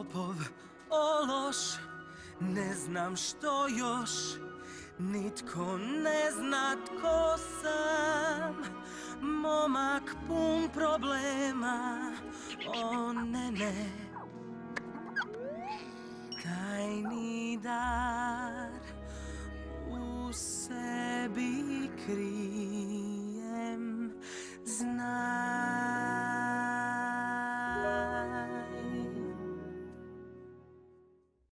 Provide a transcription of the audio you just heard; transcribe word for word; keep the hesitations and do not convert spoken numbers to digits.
lopov, ološ, ne znam što još, nitko ne zna tko sam, momak pun problema, o ne ne, tajni dar.